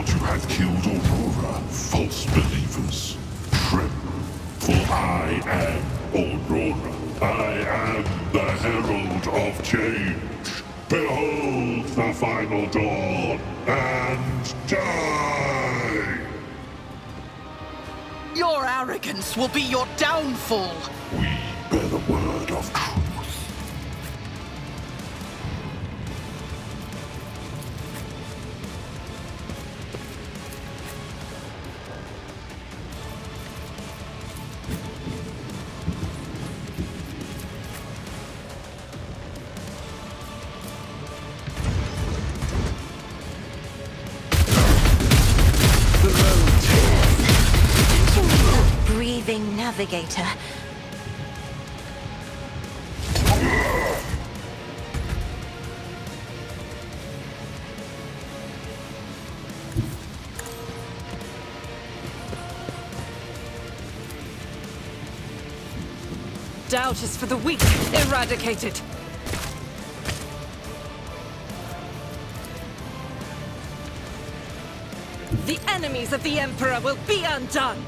thought you had killed Aurora, false believers. Tremble, for I am Aurora. I am the Herald of Change. Behold the final dawn, and die! Your arrogance will be your downfall! We bear the word of truth. Breathing navigator. Doubt is for the weak. Eradicated. The enemies of the Emperor will be undone!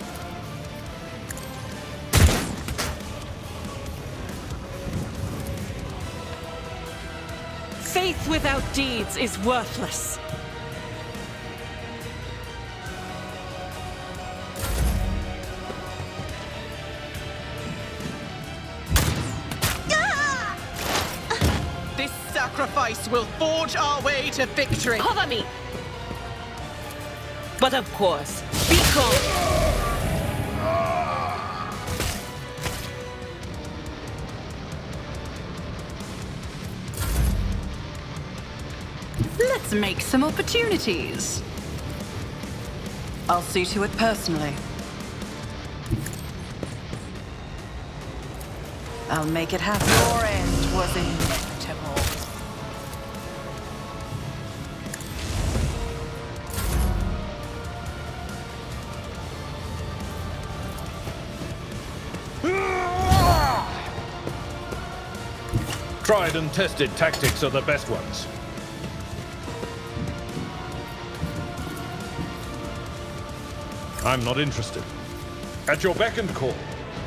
Faith without deeds is worthless. This sacrifice will forge our way to victory! Cover me! But of course, be calm! Let's make some opportunities. I'll see to it personally. I'll make it happen. Your end was inevitable. Tried and tested tactics are the best ones. I'm not interested. At your beck and call.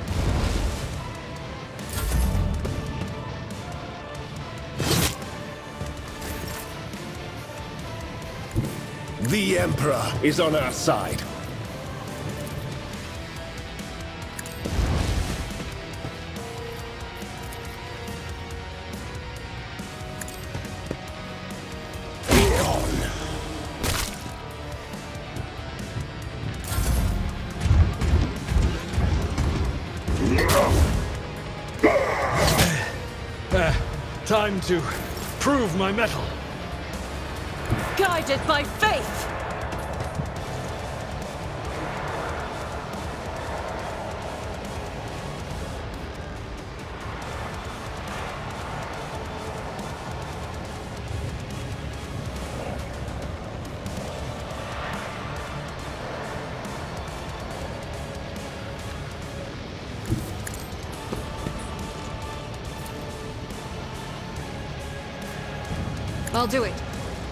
The Emperor is on our side. Time to prove my mettle. Guided by faith! I'll do it.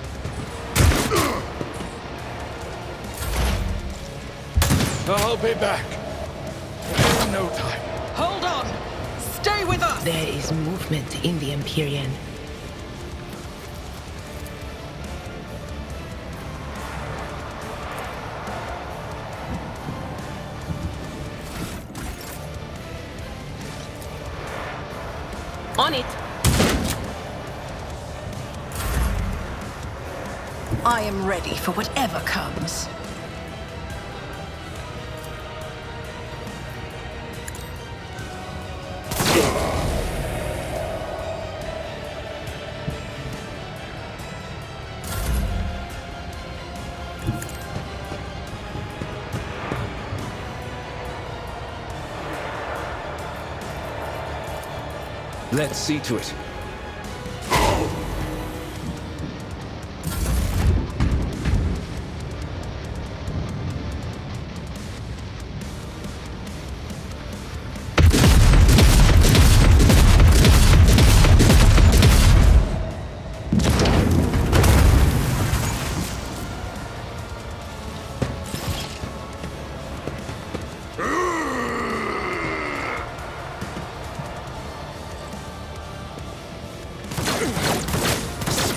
I'll be back. In no time. Hold on! Stay with us! There is movement in the Empyrean. On it! I am ready for whatever comes. Let's see to it.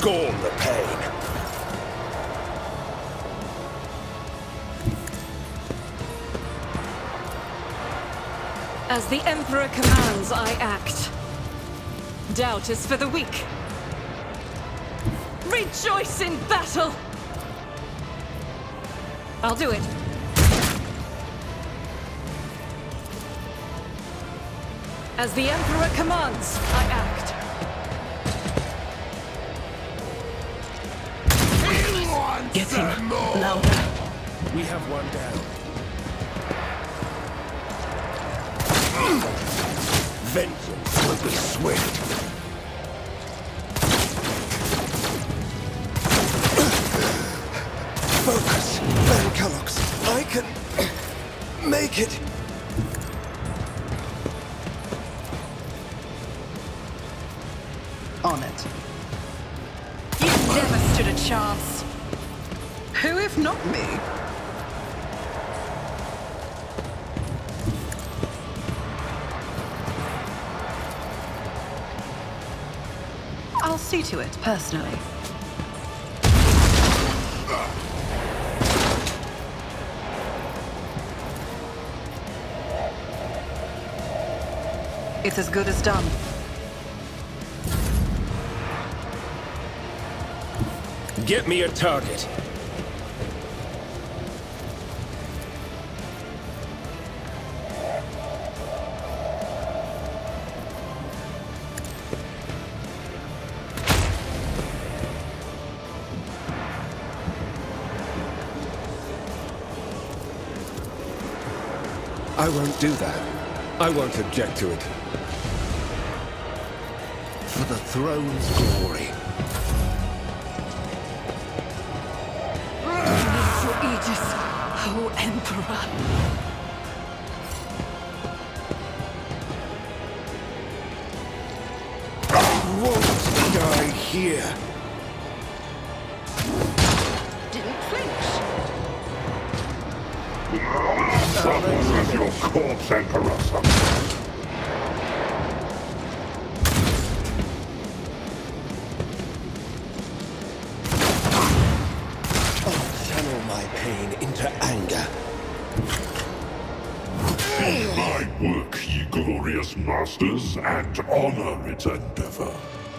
scorn the pain. As the Emperor commands, I act. Doubt is for the weak. Rejoice in battle! I'll do it. As the Emperor commands, I act. Get him. Louder. We have one down. Vengeance will be swift. Focus, Van Kellogg's. I can make it. On it. You never stood a chance. Who if not me? I'll see to it personally. It's as good as done. Get me a target. I won't do that. I won't object to it. For the throne's glory. Your aegis, O Emperor. I won't die here. Didn't flinch. Suffer as your corpse, Emperor. My pain into anger. See my work, ye glorious masters, and honor its endeavor.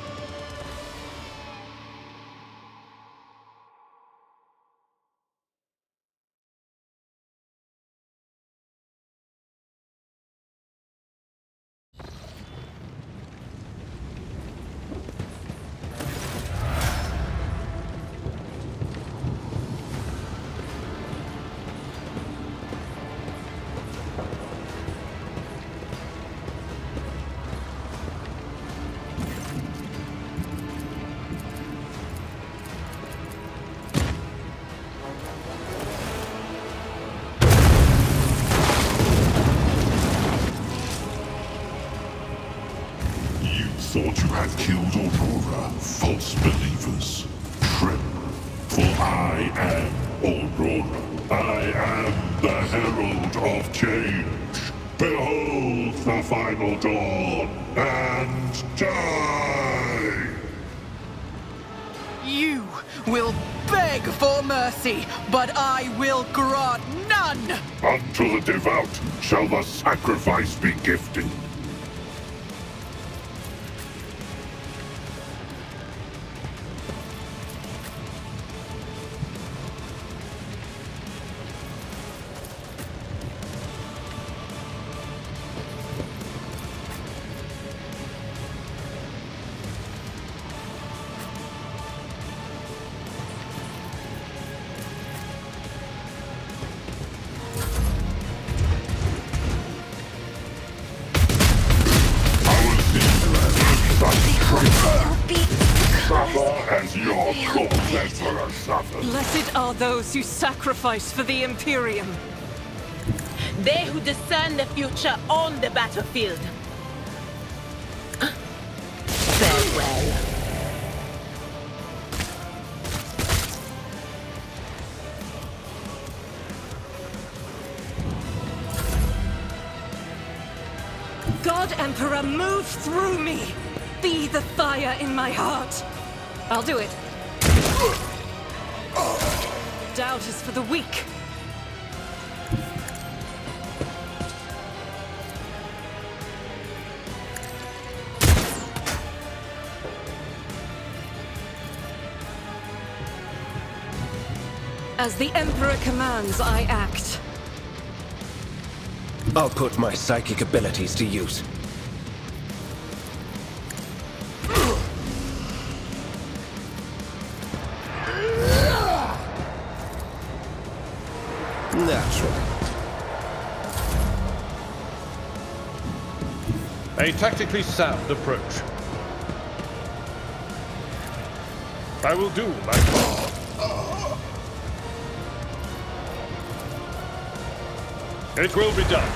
Thought you had killed Aurora, false believers. Tremble, for I am Aurora. I am the herald of change. Behold the final dawn, and die! You will beg for mercy, but I will grant none! Unto the devout shall the sacrifice be gifted. Suffer as your corpse, Emperor, suffers. Blessed are those who sacrifice for the Imperium. They who discern the future on the battlefield. Farewell. God Emperor, move through me! Be the fire in my heart! I'll do it. Doubt is for the weak. As the Emperor commands, I act. I'll put my psychic abilities to use. Naturally. A tactically sound approach. I will do my part. It will be done.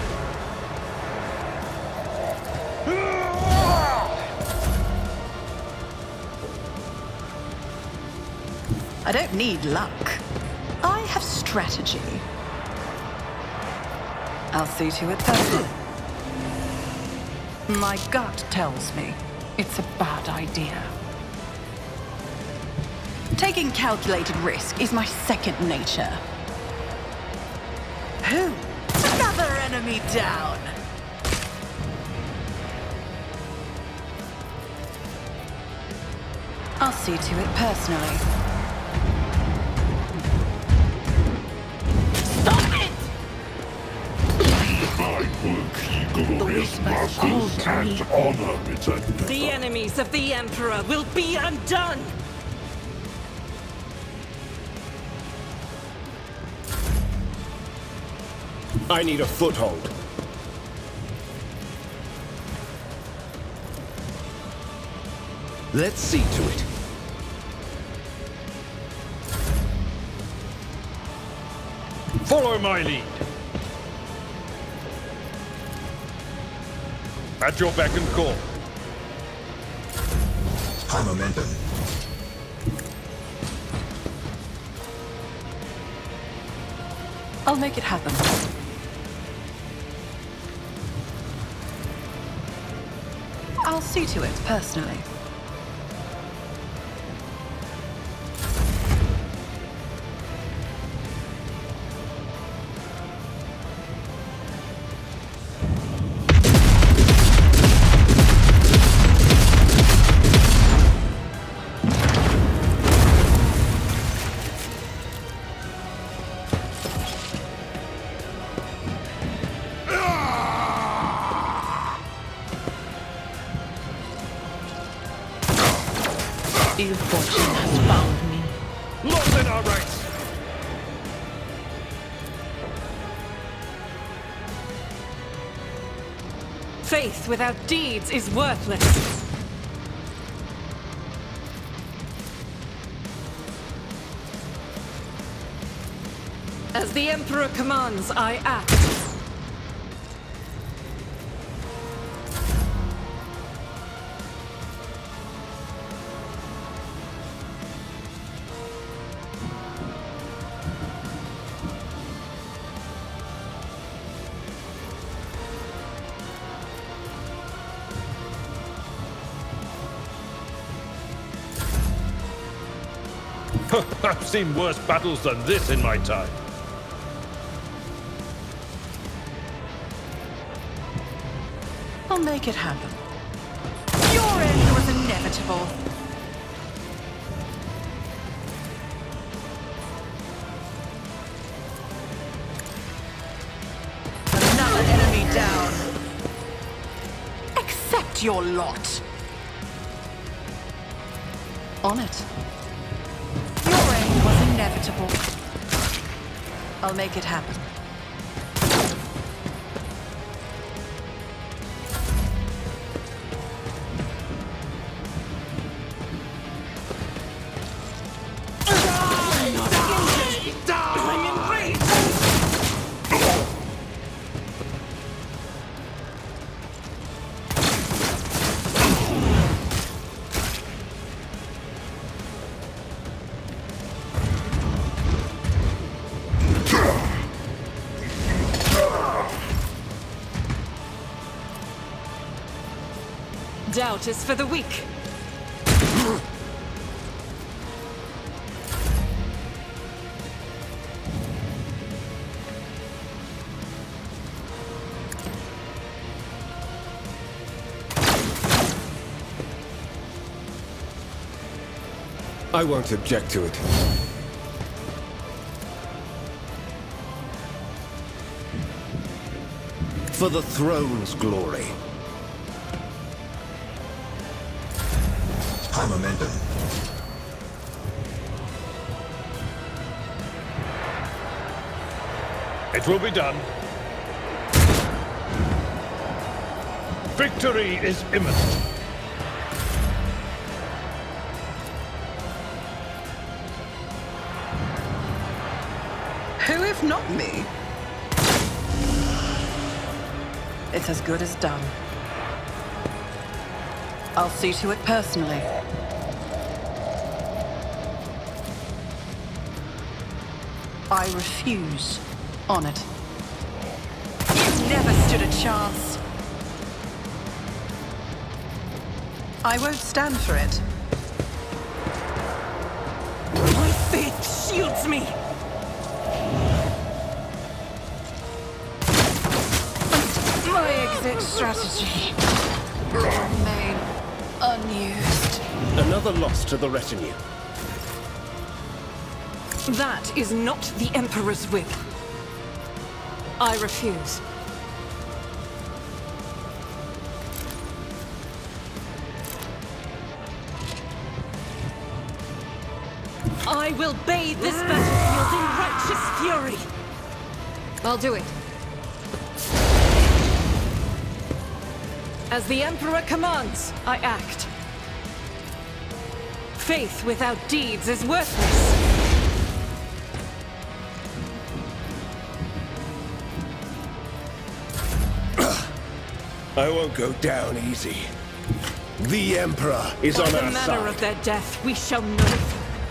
I don't need luck. I have strategy. I'll see to it personally. My gut tells me it's a bad idea. Taking calculated risk is my second nature. Who? Another enemy down! I'll see to it personally. Glorious masters, and honor its endeavor. The enemies of the Emperor will be undone! I need a foothold. Let's see to it. Follow my lead. At your beck and call. High momentum. I'll make it happen. I'll see to it personally. Ill fortune has found me. Lost in our ranks! Faith without deeds is worthless. As the Emperor commands, I act. I've seen worse battles than this in my time. I'll make it happen. Your end was inevitable. Another enemy down. Accept your lot. On it. Your end was inevitable. I'll make it happen. Doubt is for the weak. I won't object to it. For the throne's glory. High momentum. It will be done. Victory is imminent. Who if not me? It's as good as done. I'll see to it personally. I refuse on it. You never stood a chance. I won't stand for it. My faith shields me! My exit strategy will remain unused. Another loss to the retinue. That is not the Emperor's will. I refuse. I will bathe this battlefield in righteous fury. I'll do it. As the Emperor commands, I act. Faith without deeds is worthless. I won't go down easy. The Emperor is on our By the manner side. of their death, we shall know it.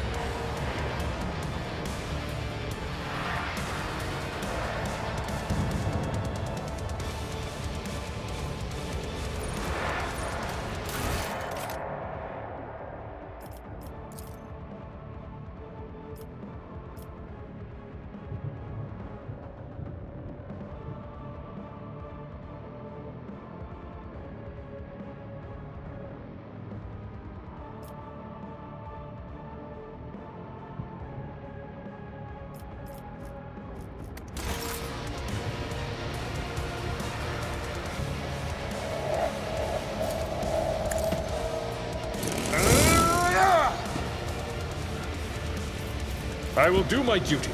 I will do my duty.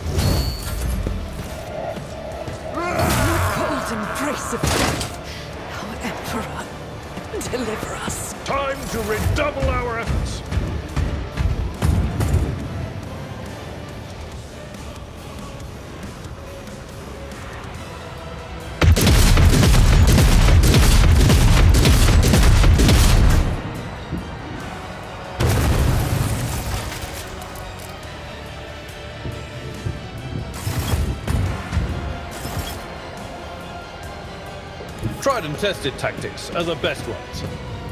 Cold embrace of death. Our Emperor, deliver us. Time to redouble our efforts. Tried and tested tactics are the best ones.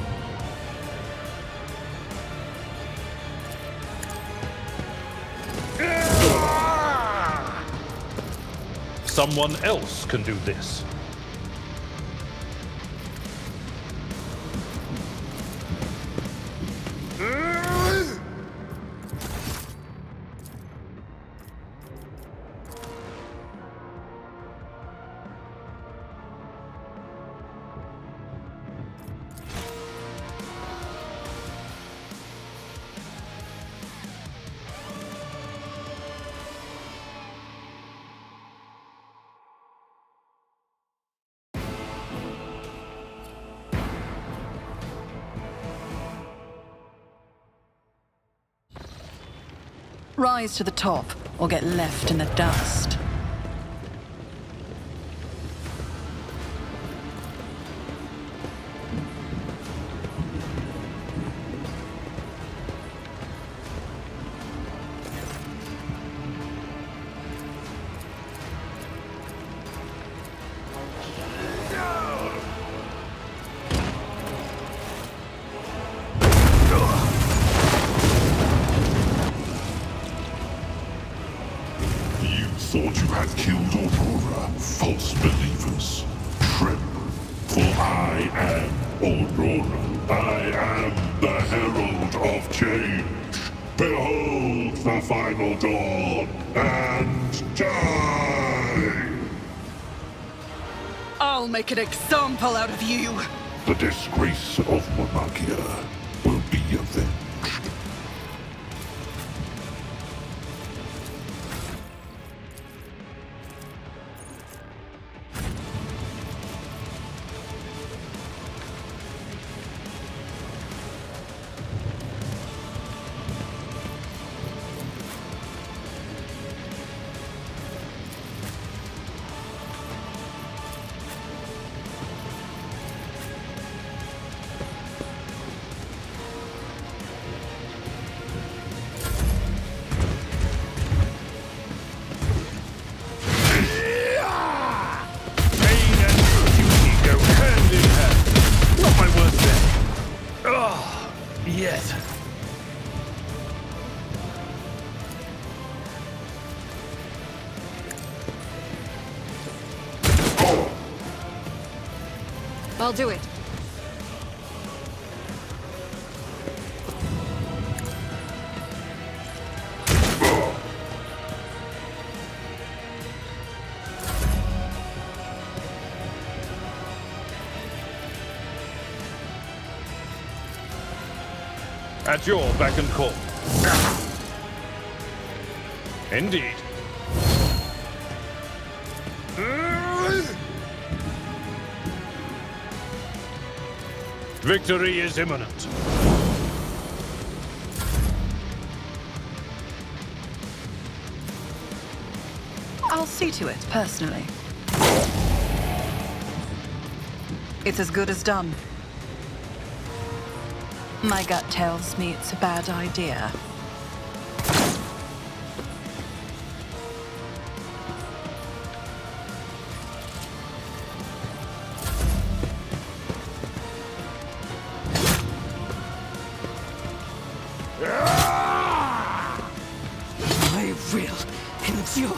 Someone else can do this. Rise to the top, or get left in the dust. Thought you had killed Aurora, false believers. Tremble, for I am Aurora. I am the herald of change. Behold the final dawn, and die! I'll make an example out of you! The disgrace of Monarchia will be avenged. Yes. I'll do it. At your beck and call. Indeed. Victory is imminent. I'll see to it, personally. It's as good as done. My gut tells me it's a bad idea. I will endure.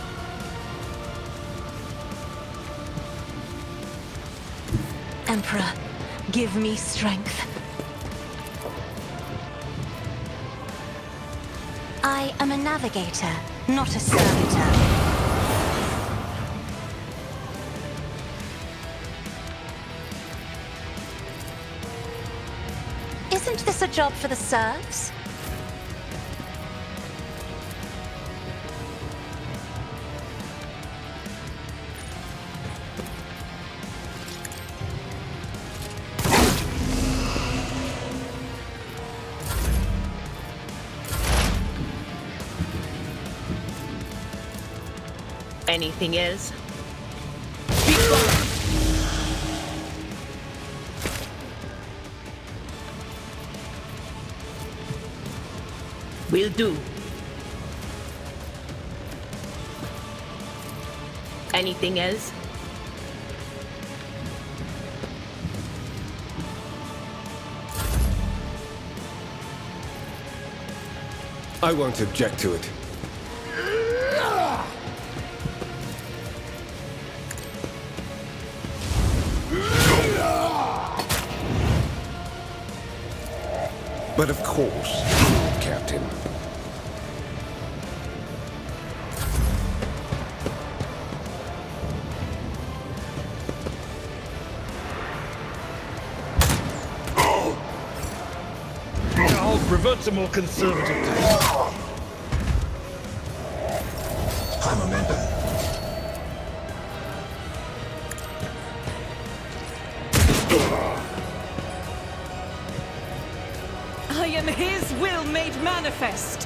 Emperor, give me strength. I am a navigator, not a servitor. Isn't this a job for the serfs? Anything else? Will do. Anything else? I won't object to it. But of course, Captain. I'll revert to more conservative taste. High momentum. I am his will made manifest.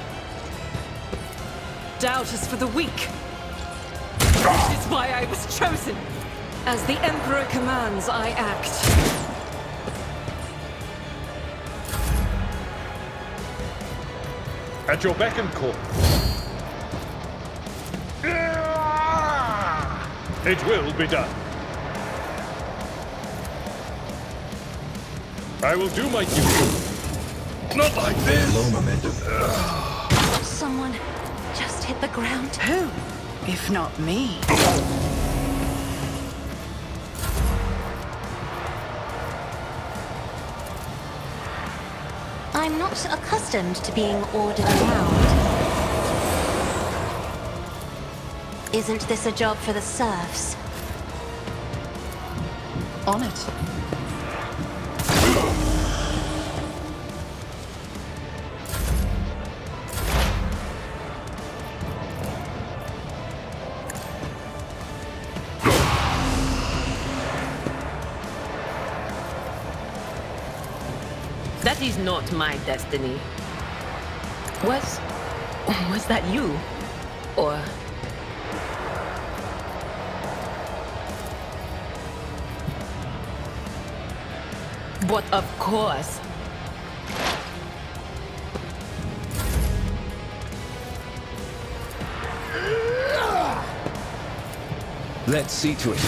Doubt is for the weak. This is why I was chosen. As the Emperor commands, I act. At your beck and call. It will be done. I will do my duty. Not like this! Low momentum. Someone just hit the ground. Who, if not me? I I'm not accustomed to being ordered around. Isn't this a job for the serfs? On it. That is not my destiny. Was that you? Or... But of course. Let's see to it.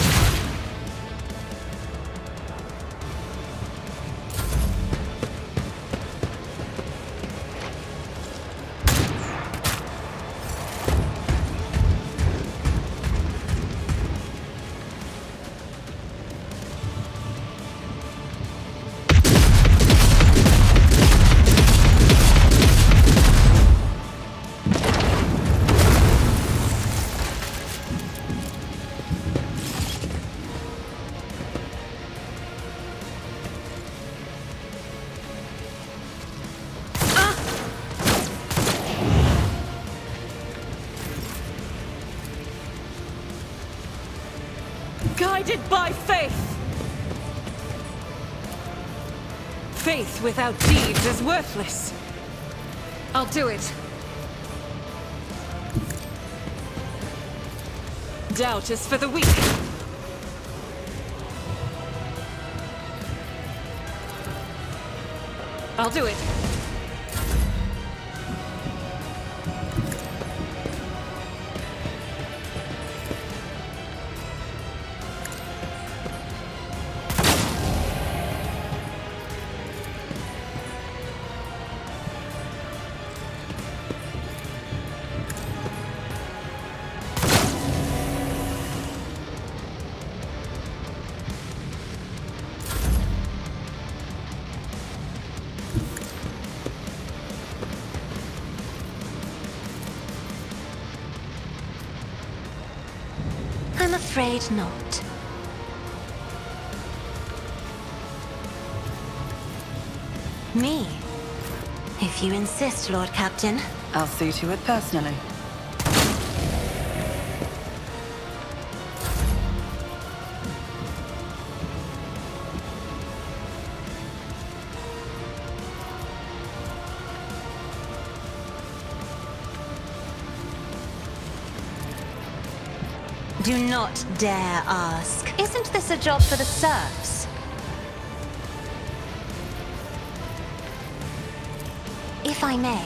Guided by faith! Faith without deeds is worthless. I'll do it. Doubt is for the weak. I'll do it. I'm afraid not. Me? If you insist, Lord Captain. I'll see to it personally. Do not dare ask. Isn't this a job for the serfs? If I may.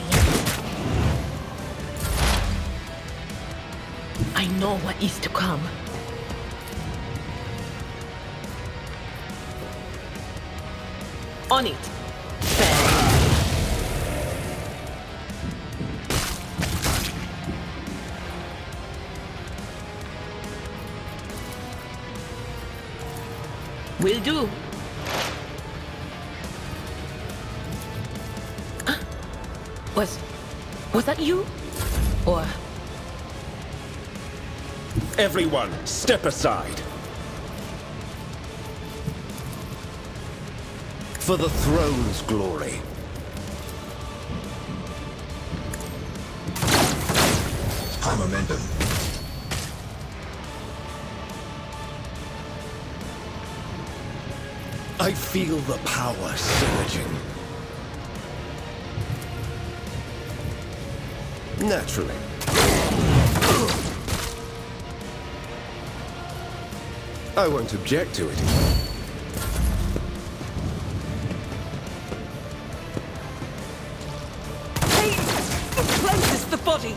I know what is to come. On it. Will do. Was that you? Or... Everyone, step aside. For the throne's glory. High momentum. I feel the power surging. Naturally. I won't object to it. Pain cleanses the body.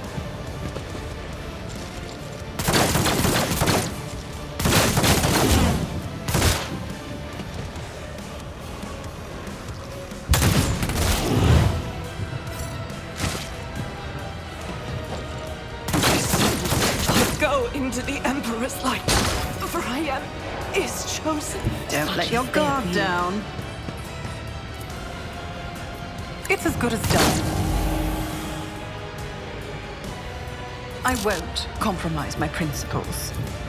Into the Emperor's light, for I am is chosen. Don't let your guard down. It's as good as done. I won't compromise my principles.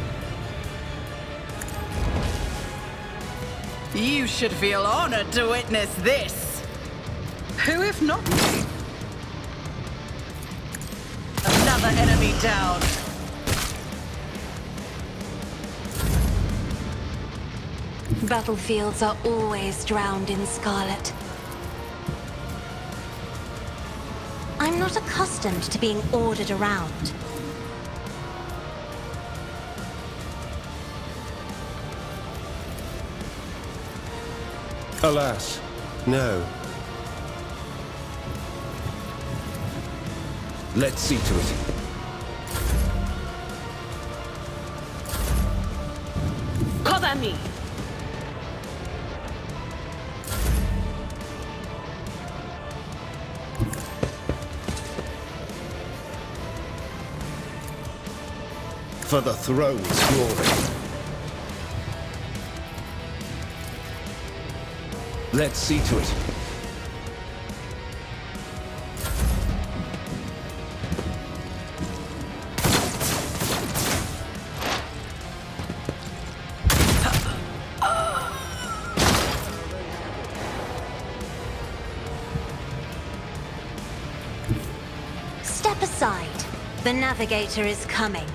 You should feel honored to witness this. Who if not me? Another enemy down. Battlefields are always drowned in scarlet. I'm not accustomed to being ordered around. Alas, no. Let's see to it. Cover me! For the throne's glory. Let's see to it. Step aside. The navigator is coming.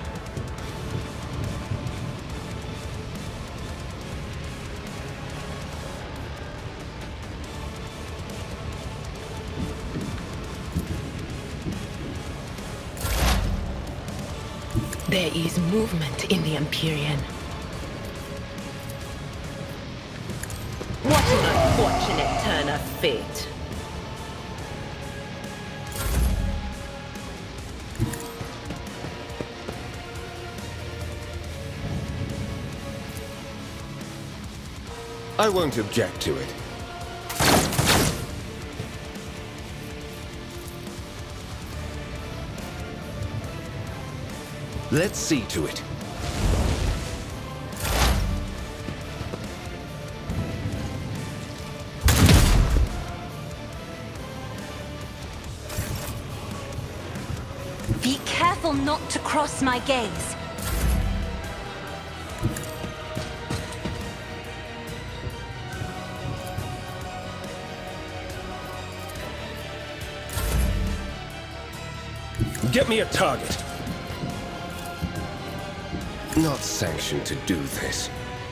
There is movement in the Empyrean. What an unfortunate turn of fate. I won't object to it. Let's see to it. Be careful not to cross my gaze. Get me a target. Not sanctioned to do this.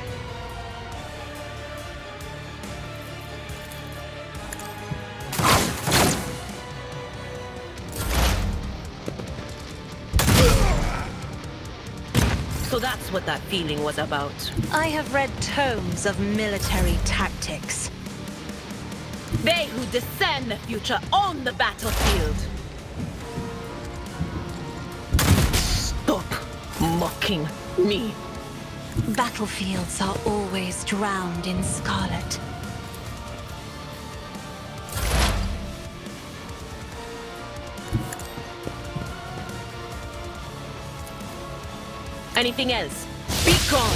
So that's what that feeling was about. I have read tomes of military tactics. They who discern the future on the battlefield. Stop mocking me. Battlefields are always drowned in scarlet. Anything else? Be gone!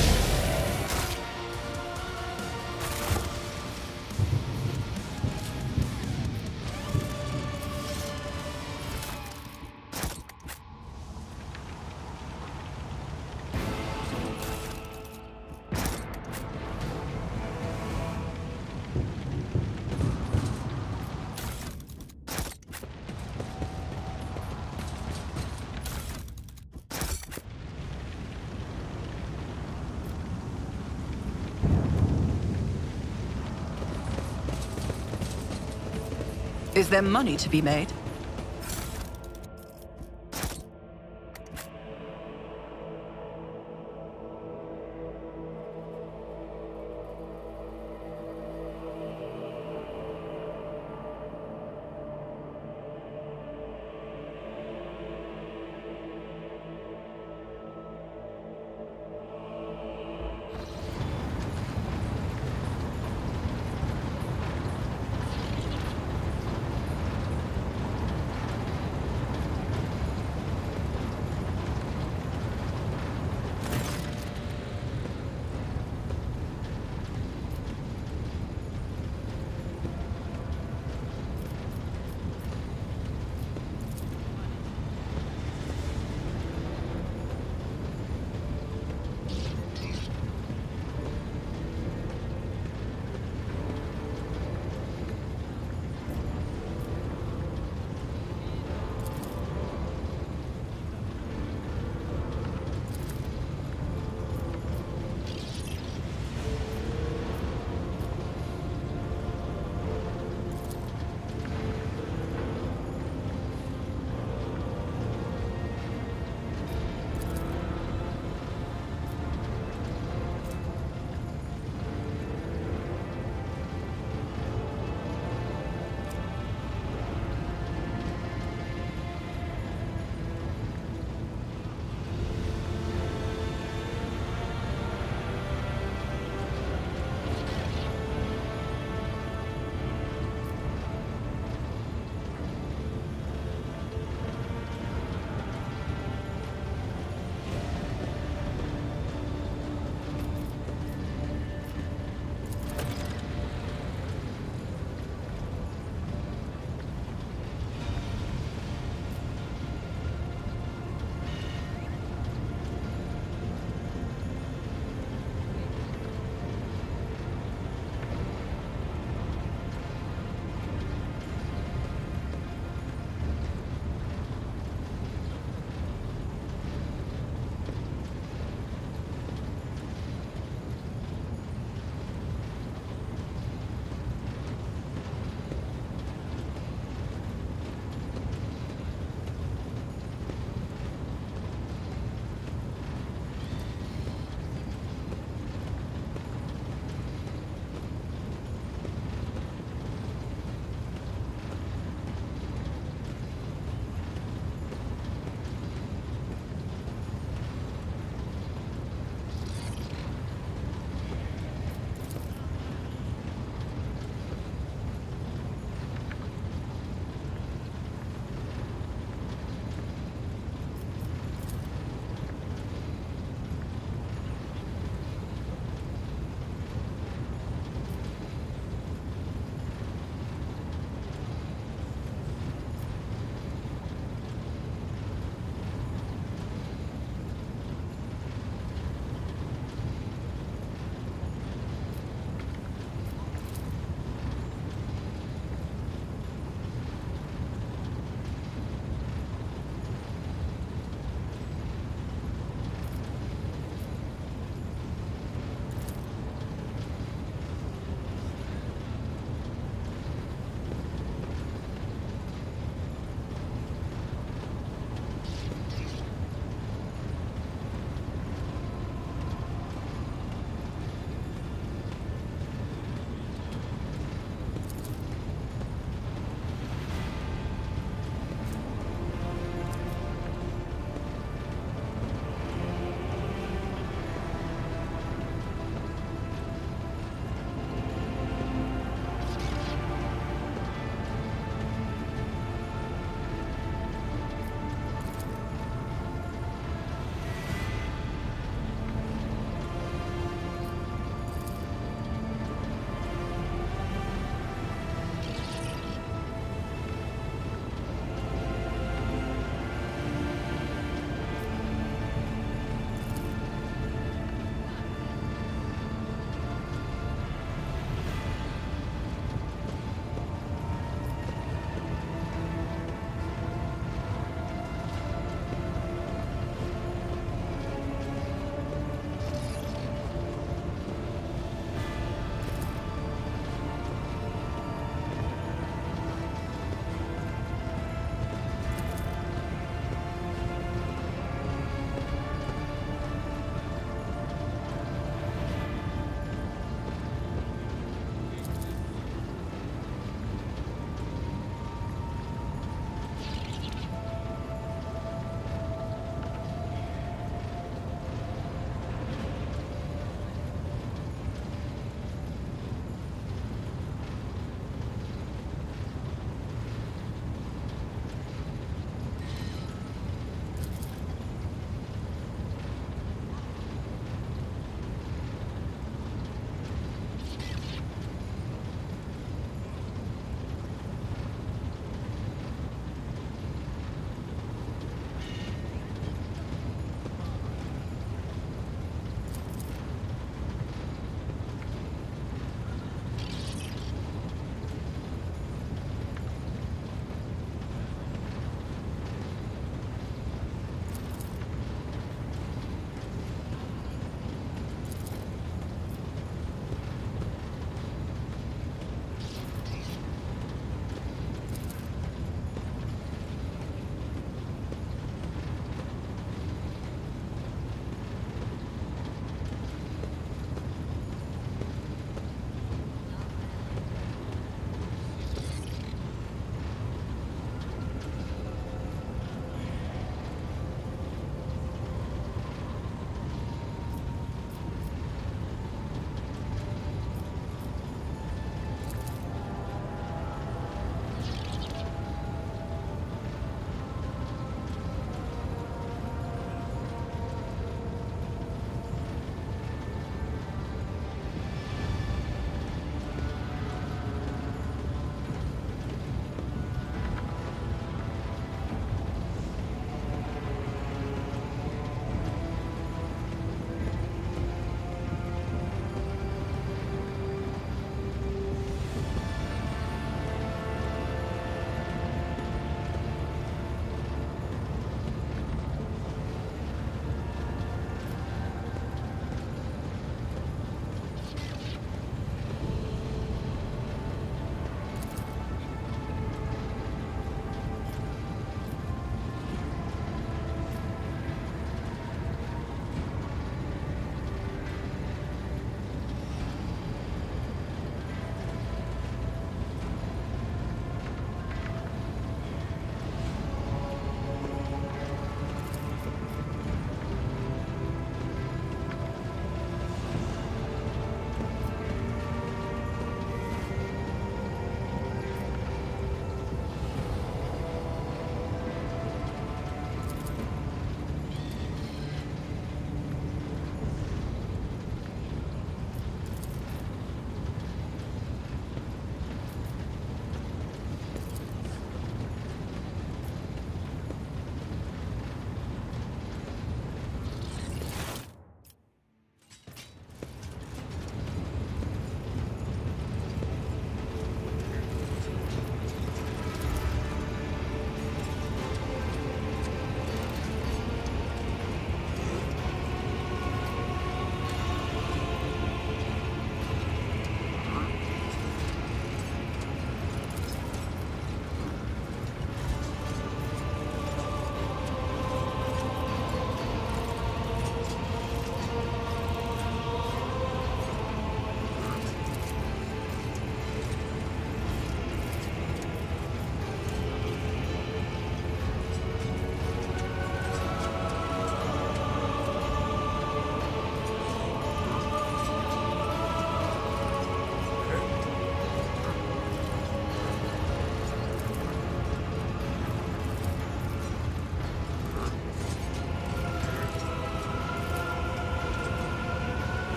Is there money to be made?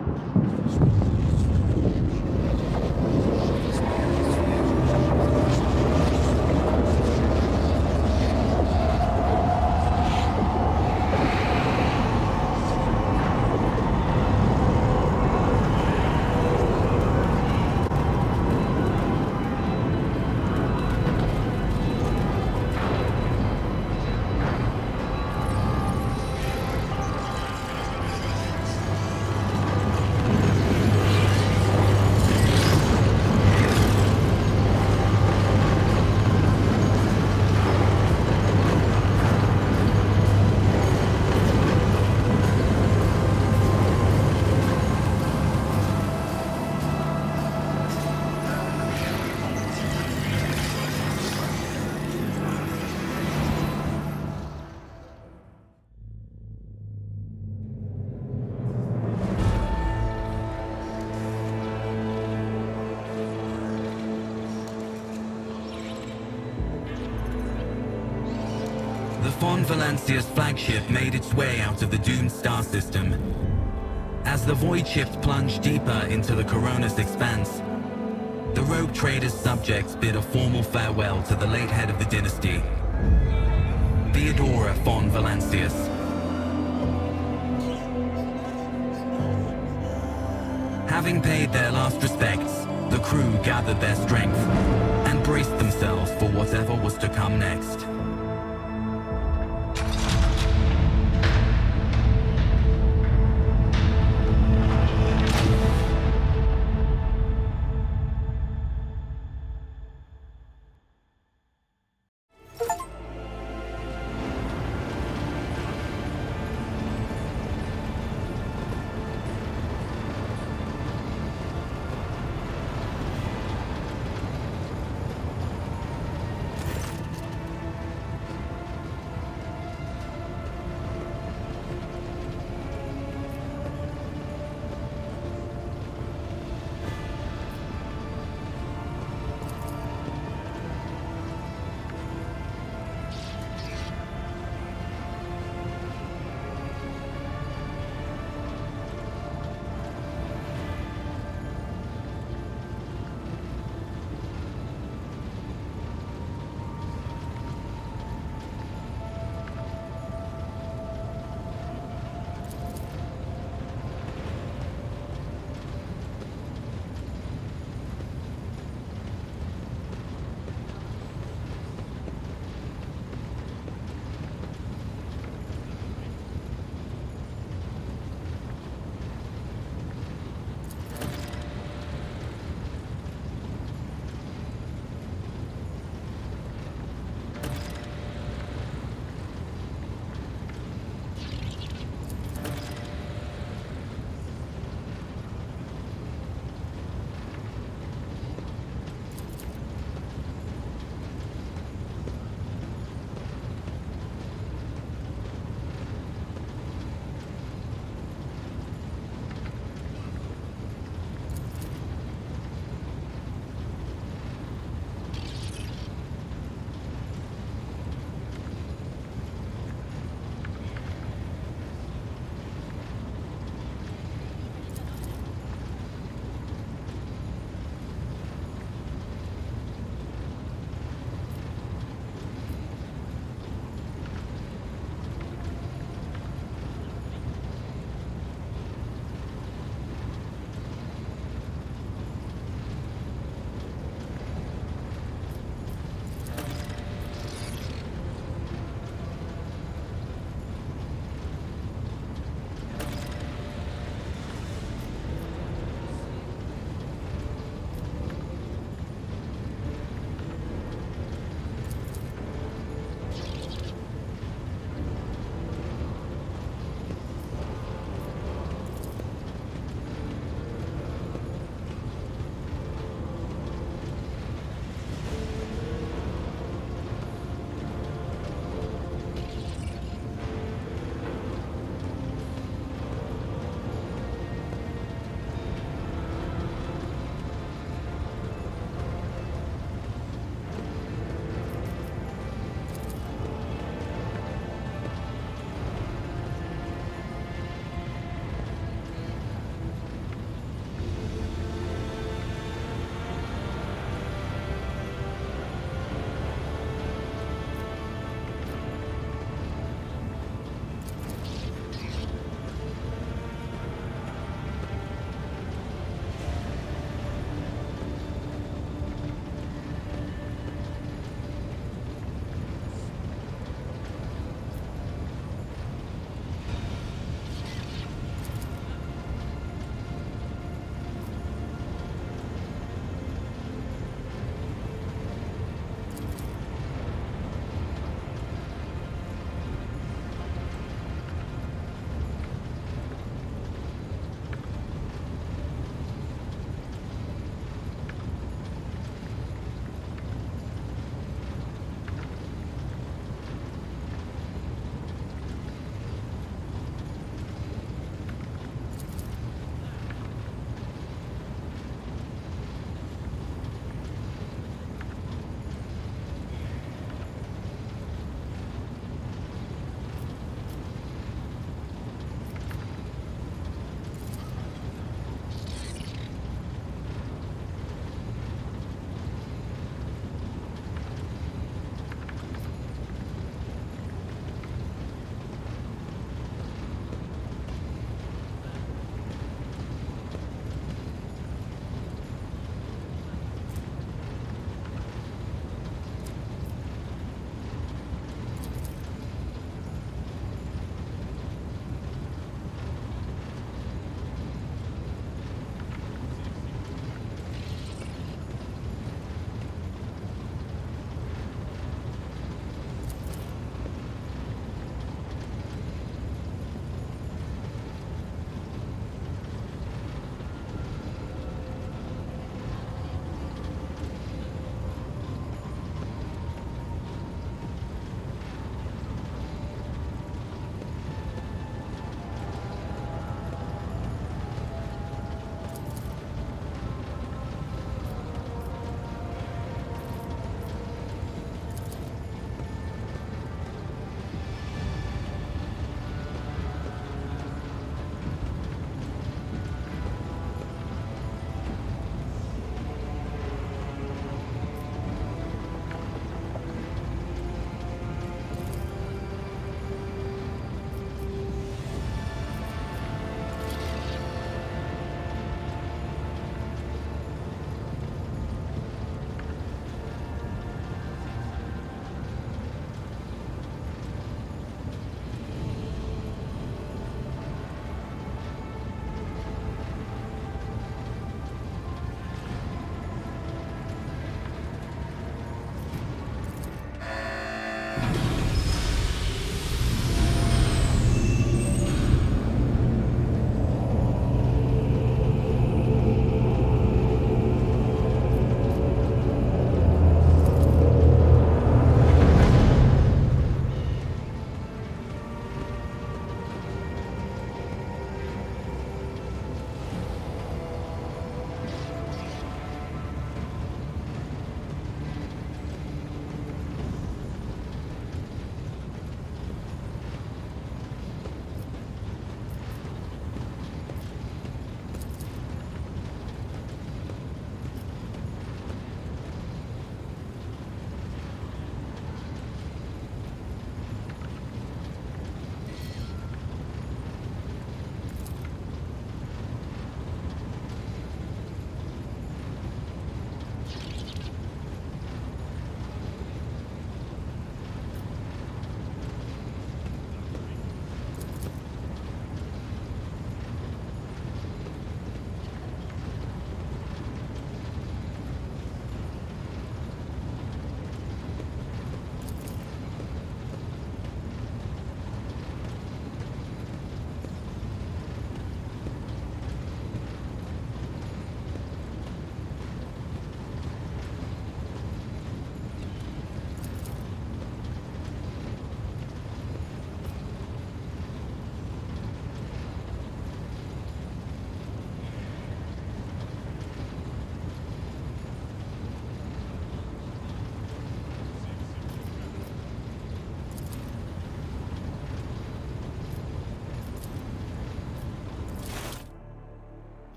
Von Valancia's flagship made its way out of the doomed star system. As the void ships plunged deeper into the Coronis expanse, the rogue trader's subjects bid a formal farewell to the late head of the dynasty, Theodora von Valancius. Having paid their last respects, the crew gathered their strength and braced themselves for whatever was to come next.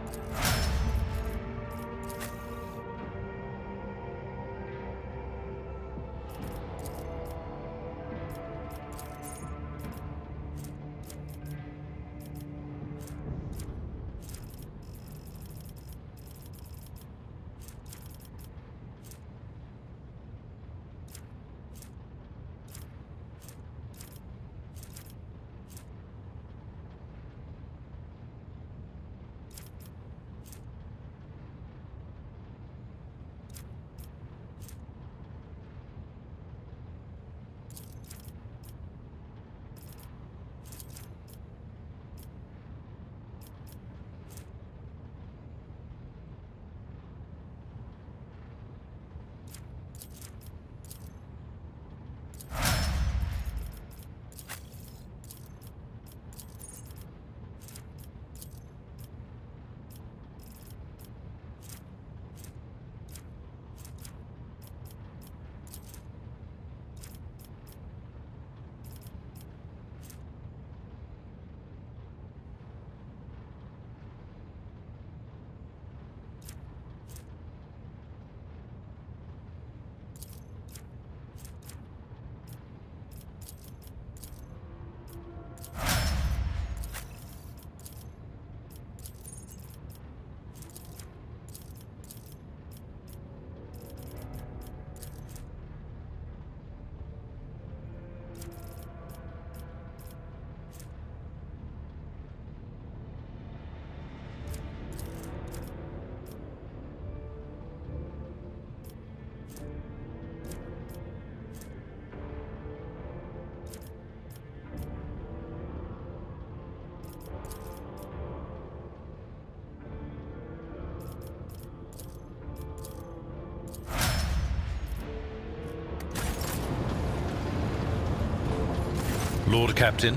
Lord Captain.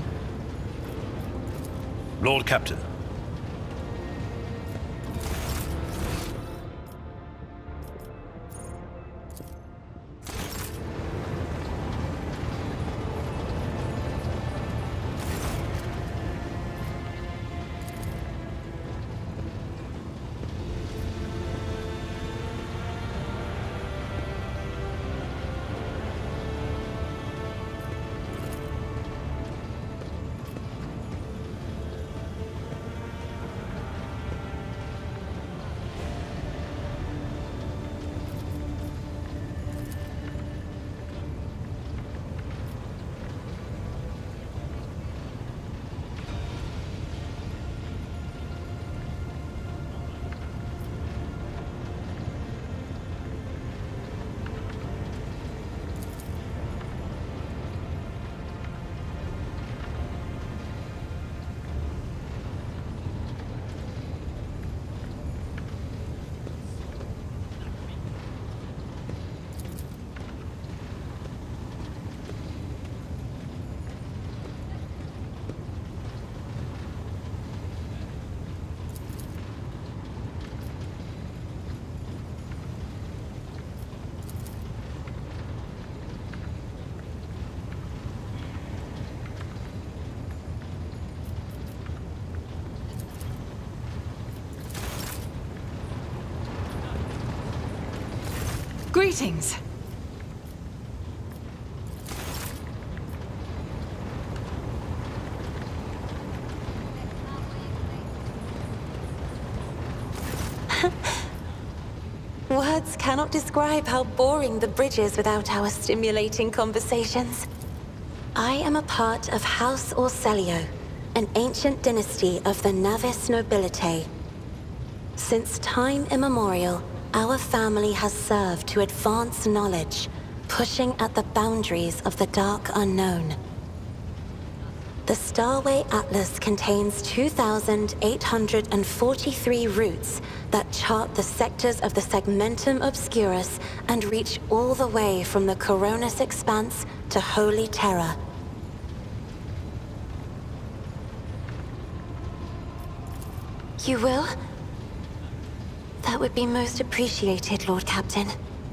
Lord Captain. Greetings. Words cannot describe how boring the bridge is without our stimulating conversations. I am a part of House Orselio, an ancient dynasty of the Navis nobility. Since time immemorial, our family has served to advance knowledge, pushing at the boundaries of the dark unknown. The Starway Atlas contains 2,843 routes that chart the sectors of the Segmentum Obscurus and reach all the way from the Coronis Expanse to Holy Terra. You will? That would be most appreciated, Lord Captain.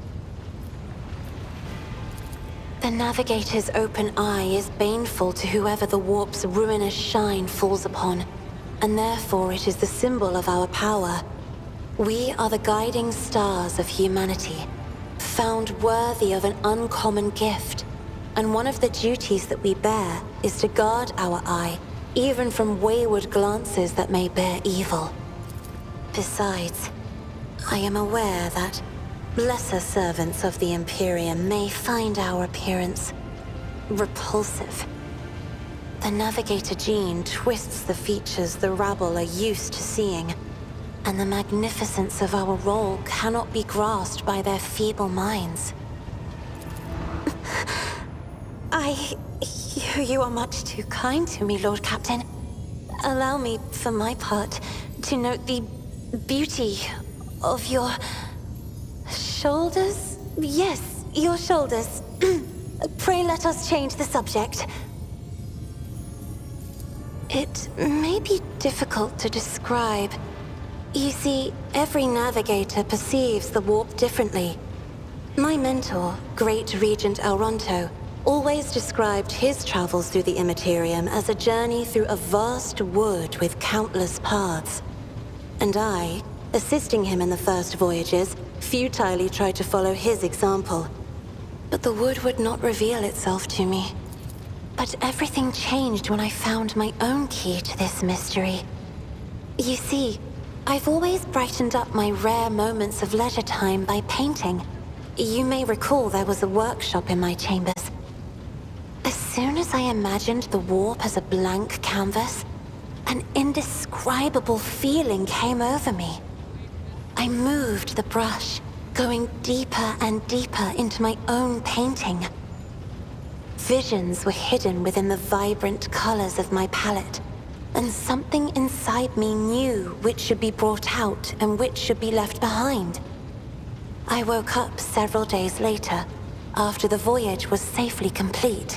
The Navigator's open eye is baneful to whoever the warp's ruinous shine falls upon, and therefore it is the symbol of our power. We are the guiding stars of humanity, found worthy of an uncommon gift, and one of the duties that we bear is to guard our eye, even from wayward glances that may bear evil. Besides, I am aware that lesser servants of the Imperium may find our appearance repulsive. The Navigator gene twists the features the rabble are used to seeing, and the magnificence of our role cannot be grasped by their feeble minds. You are much too kind to me, Lord Captain. Allow me, for my part, to note the beauty of your shoulders? Yes, your shoulders. Pray let us change the subject. It may be difficult to describe. You see, every navigator perceives the warp differently. My mentor, Great Regent Elronto, always described his travels through the Immaterium as a journey through a vast wood with countless paths. And I, assisting him in the first voyages, futilely tried to follow his example. But the wood would not reveal itself to me. But everything changed when I found my own key to this mystery. You see, I've always brightened up my rare moments of leisure time by painting. You may recall there was a workshop in my chambers. As soon as I imagined the warp as a blank canvas, an indescribable feeling came over me. I moved the brush, going deeper and deeper into my own painting. Visions were hidden within the vibrant colors of my palette, and something inside me knew which should be brought out and which should be left behind. I woke up several days later, after the voyage was safely complete.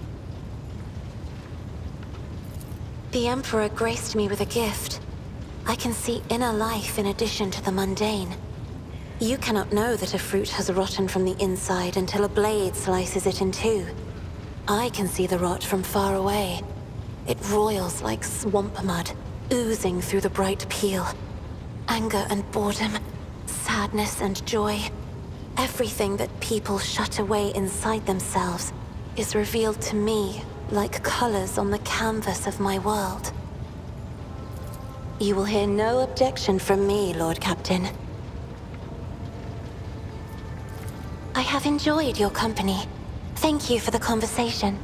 The Emperor graced me with a gift. I can see inner life in addition to the mundane. You cannot know that a fruit has rotten from the inside until a blade slices it in two. I can see the rot from far away. It roils like swamp mud, oozing through the bright peel. Anger and boredom, sadness and joy. Everything that people shut away inside themselves is revealed to me like colors on the canvas of my world. You will hear no objection from me, Lord Captain. I have enjoyed your company. Thank you for the conversation.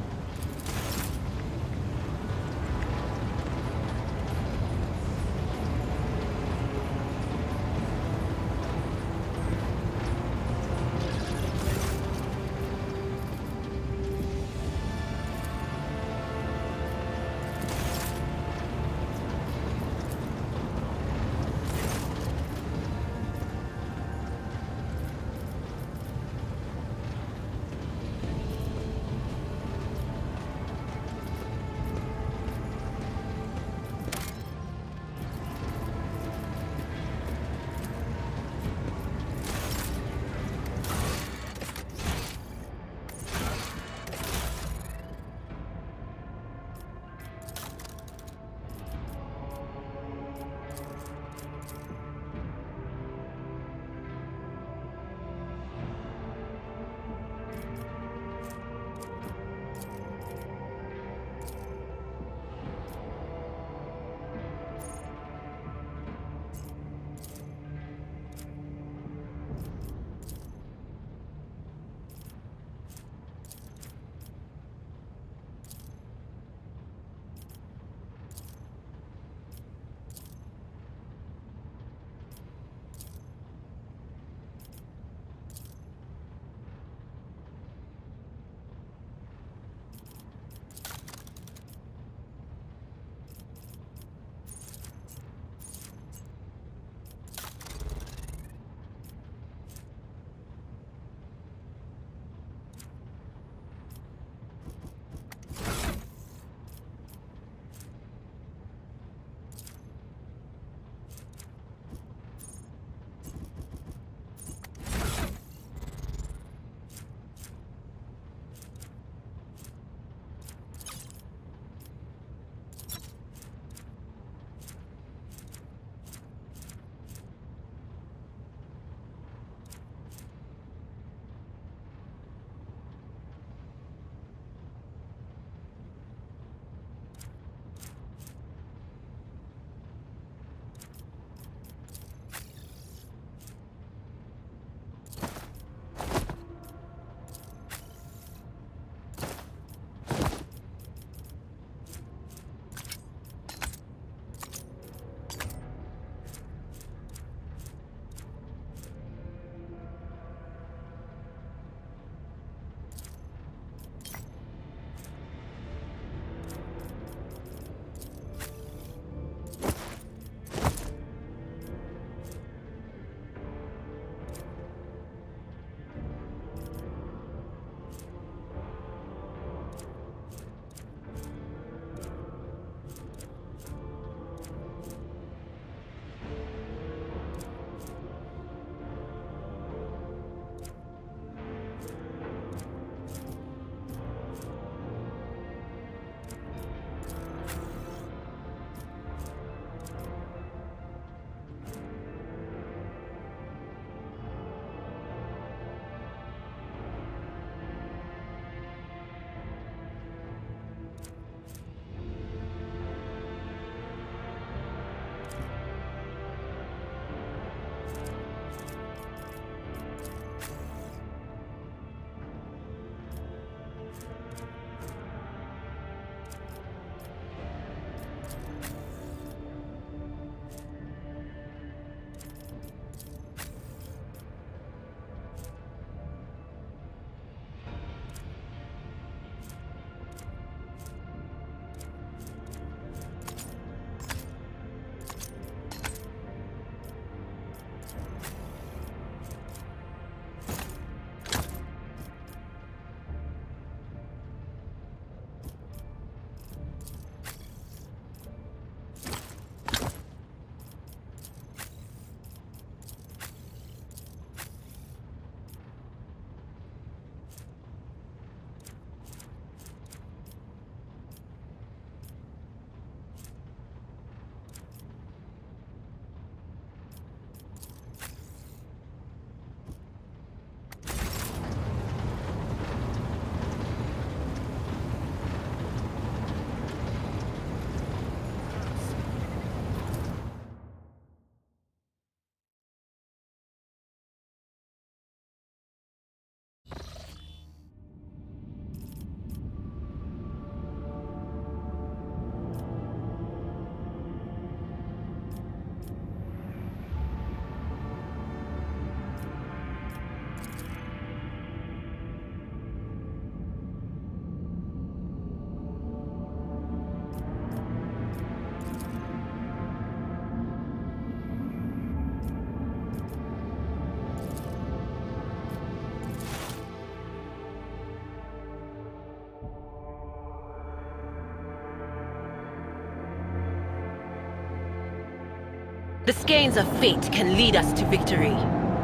The skeins of fate can lead us to victory.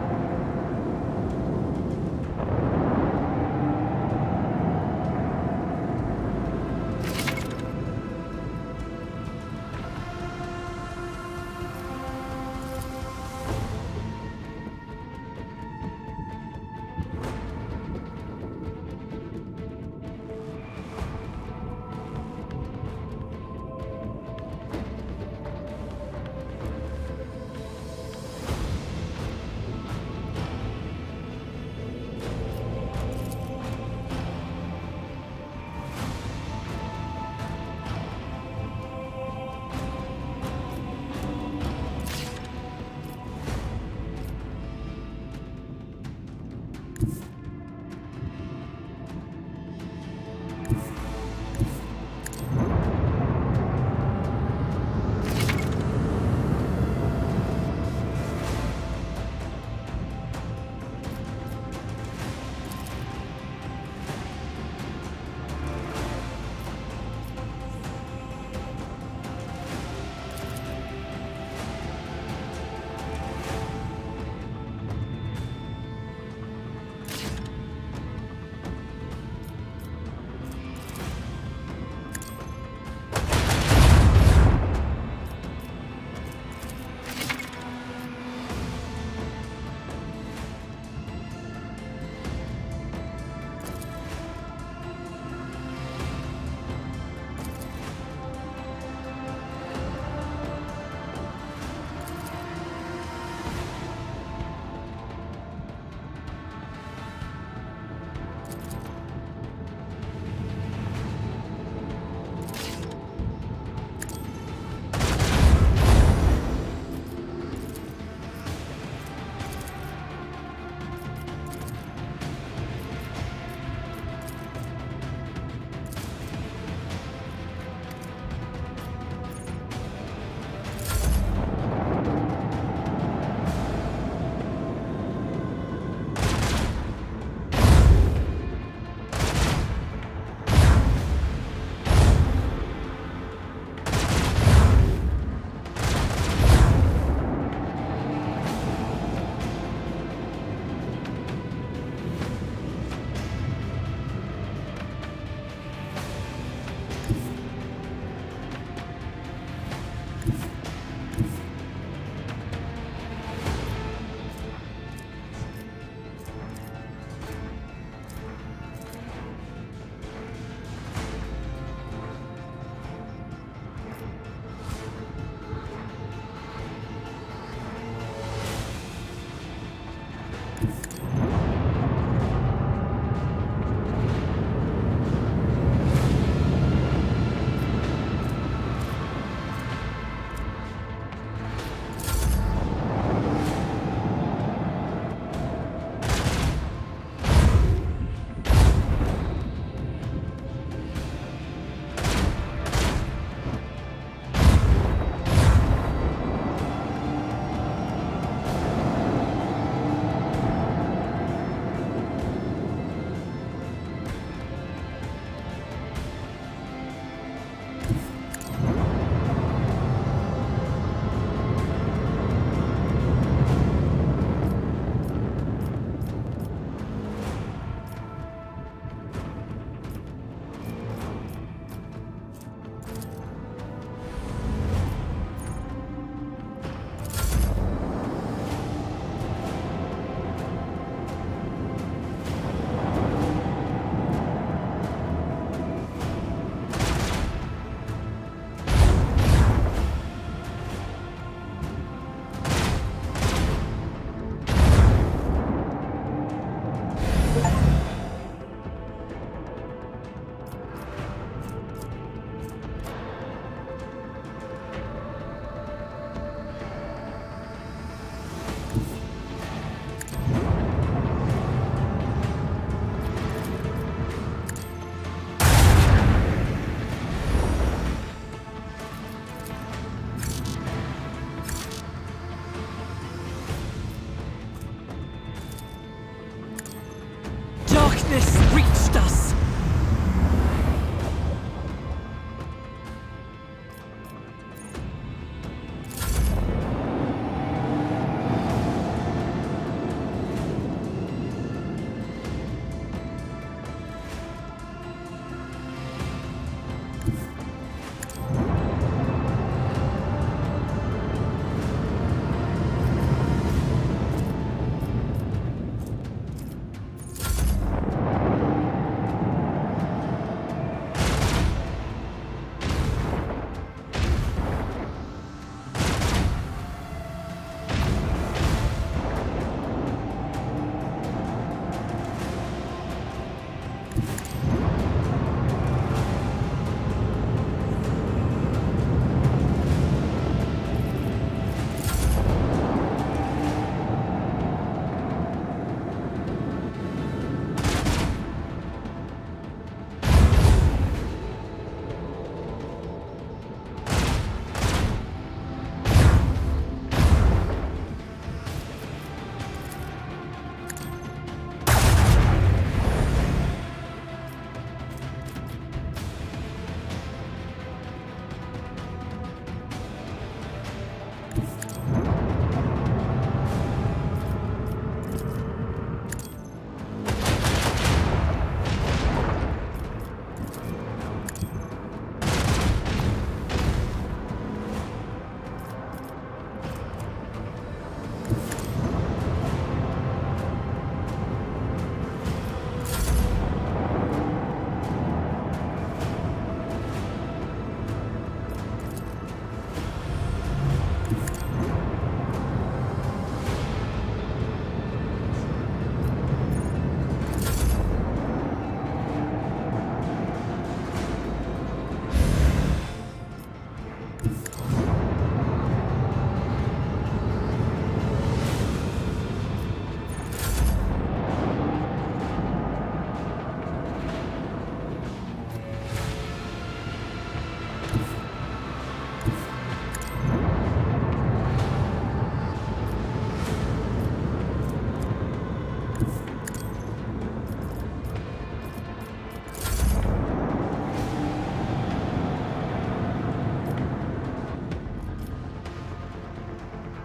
Darkness reached us.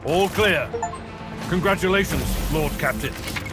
All clear. Congratulations, Lord Captain.